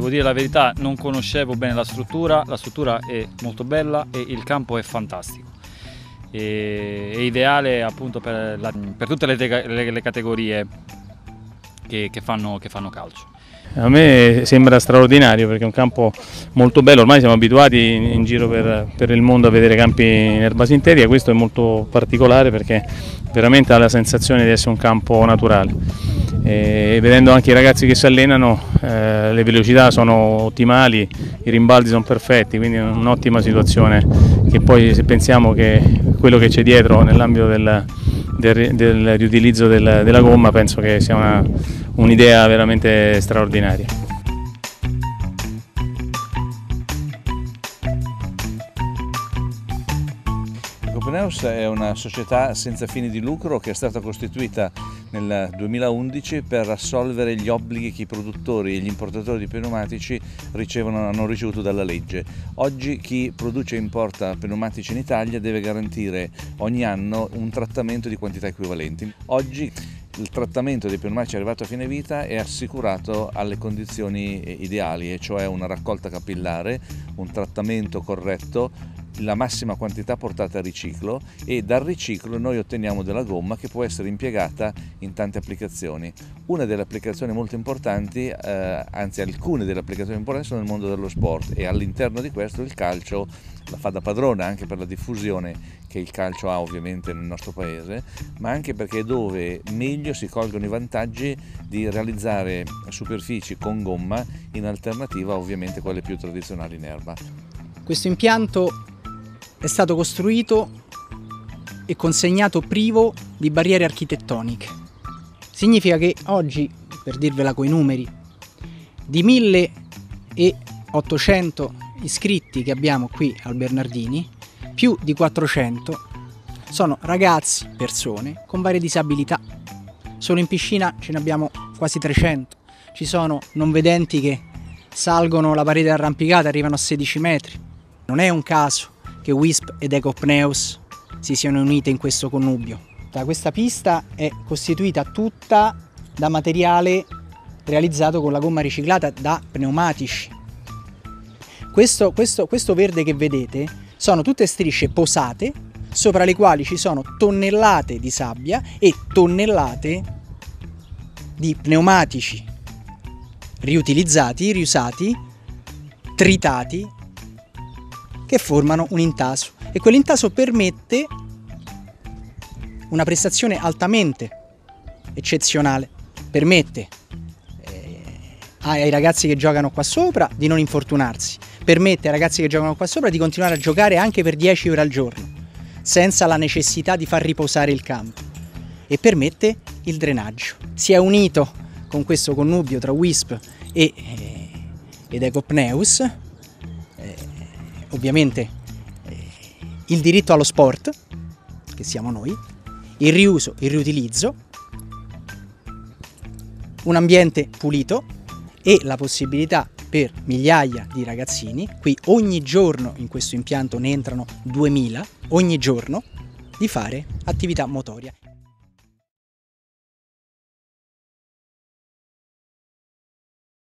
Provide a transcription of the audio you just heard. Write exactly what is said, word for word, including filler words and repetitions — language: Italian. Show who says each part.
Speaker 1: devo dire la verità, non conoscevo bene la struttura, la struttura è molto bella e il campo è fantastico. E, è ideale appunto per, la, per tutte le, le, le categorie che, che, fanno, che fanno calcio.
Speaker 2: A me sembra straordinario perché è un campo molto bello, ormai siamo abituati in, in giro per, per il mondo a vedere campi in erba sintetica, questo è molto particolare perché veramente ha la sensazione di essere un campo naturale. E vedendo anche i ragazzi che si allenano, eh, le velocità sono ottimali, i rimbalzi sono perfetti, quindi è un'ottima situazione che poi se pensiamo che quello che c'è dietro nell'ambito del, del, del riutilizzo del, della gomma, penso che sia una un'idea veramente straordinaria.
Speaker 3: Ecopneus è una società senza fini di lucro che è stata costituita nel duemilaundici per assolvere gli obblighi che i produttori e gli importatori di pneumatici ricevono, hanno ricevuto dalla legge. Oggi chi produce e importa pneumatici in Italia deve garantire ogni anno un trattamento di quantità equivalenti. Oggi il trattamento dei pneumatici arrivato a fine vita è assicurato alle condizioni ideali, e cioè una raccolta capillare, un trattamento corretto, la massima quantità portata a riciclo, e dal riciclo noi otteniamo della gomma che può essere impiegata in tante applicazioni. Una delle applicazioni molto importanti, eh, anzi alcune delle applicazioni importanti, sono nel mondo dello sport, e all'interno di questo il calcio la fa da padrona, anche per la diffusione che il calcio ha ovviamente nel nostro paese, ma anche perché è dove meglio si colgono i vantaggi di realizzare superfici con gomma in alternativa ovviamente a quelle più tradizionali in erba.
Speaker 4: Questo impianto è stato costruito e consegnato privo di barriere architettoniche. Significa che oggi, per dirvela coi numeri, di milleottocento iscritti che abbiamo qui al Bernardini, più di quattrocento sono ragazzi, persone con varie disabilità. Solo in piscina ce ne abbiamo quasi trecento. Ci sono non vedenti che salgono la parete arrampicata e arrivano a sedici metri. Non è un caso che Wisp ed Ecopneus si siano unite in questo connubio. Questa pista è costituita tutta da materiale realizzato con la gomma riciclata da pneumatici. Questo, questo, questo verde che vedete sono tutte strisce posate sopra le quali ci sono tonnellate di sabbia e tonnellate di pneumatici riutilizzati, riusati, tritati, che formano un intaso, e quell'intaso permette una prestazione altamente eccezionale, permette eh, ai ragazzi che giocano qua sopra di non infortunarsi, permette ai ragazzi che giocano qua sopra di continuare a giocare anche per dieci ore al giorno, senza la necessità di far riposare il campo, e permette il drenaggio. Si è unito con questo connubio tra Wisp e, eh, ed Ecopneus, eh, ovviamente eh, il diritto allo sport, che siamo noi, il riuso, il riutilizzo, un ambiente pulito e la possibilità per migliaia di ragazzini, qui ogni giorno in questo impianto ne entrano duemila, ogni giorno, di fare attività motoria.